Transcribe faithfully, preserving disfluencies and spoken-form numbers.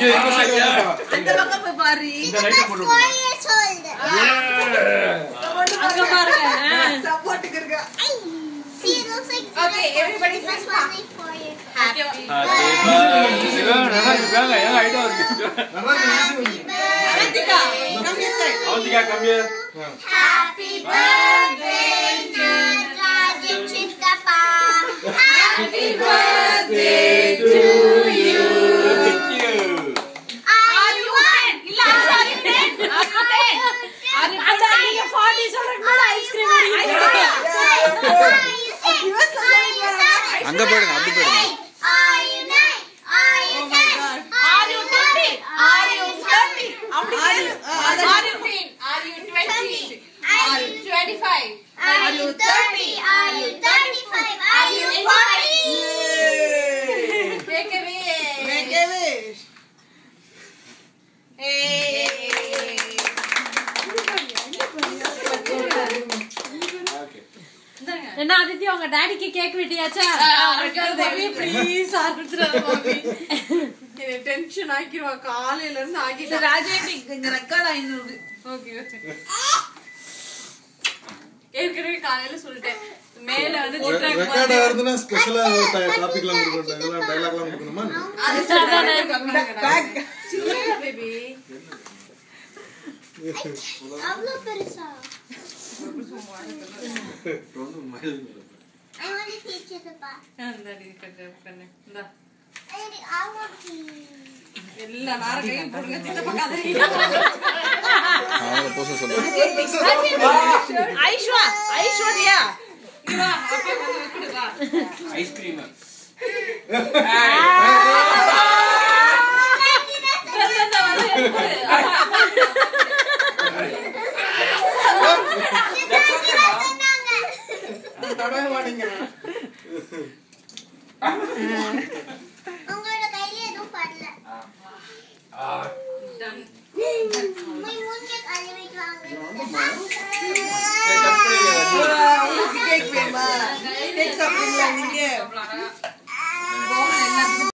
அந்த பக்கம் போய் பாரு. இந்த லைட் போடு. அங்க பாருங்க. சப்போர்ட்டுக்கு இருக்கு. See, it looks like Okay, everybody say happy for you. happy வேங்க ஏங்க ஐடியா இருக்கு. Avantika, come here side. Avantika, come here. Happy birthday to Raja Chittappa. Happy birthday to you. Thank you. Are you one? இல்ல are you ten? Are you ten? Are you அந்த நீங்க forty சொல்றதுக்கு முன்னாடி ice cream அங்க போடுங்க அப்படி போடுங்க Are you nine? Are you ten? Are you twenty? Are you thirty? அப்படி Are you ten? Are you twenty? Are you twenty-five? Are you thirty? Are you thirty-five? Are you forty? Make a wish. Make a wish. Hey. என்ன ஆதித்யா உங்க டாடிக்கு cake வெட்டியாச்சா? Please ஆரம்பிச்சிராத மாமி. என்ன tension ஆக்கிடுவா காலையில இருந்து ஆகிட்டு. ராஜேட்டி இங்க record ஆயிடுது. Okay okay. ஏற்கனவே காலையில சொல்லிட்டேன். மேல வந்து ரெக்கார்ட் ஆகுதுன்னா ஸ்பெஷலா டாபிக்லாம் கொடுக்கணும். எல்லாம் டயலாக்லாம் கொடுக்கணுமா? அது சாதாரண பேக். சின்ன baby. Hablo persa. I want to teach you the part. அந்தடி கட்ட பண்ணு. இந்தா. I want to. எல்லா நார கையும் போடுங்க சித்தப்பா கதறி. அவங்க போச சொல்லுங்க ஐஸ்வா ஐஸ்வர்யா இவா அப்பே வந்து வைக்குடா. ஐஸ்கிரீம். தொடவே மாட்டீங்க. உங்களோட கையில எதுவும் படல. டன். மை மூஞ்சி கழுவி வைக்கலாங்க. உங்களுக்கு கேக் வேணுமா? கேக் சாப்பிடுறீங்களா நீங்க?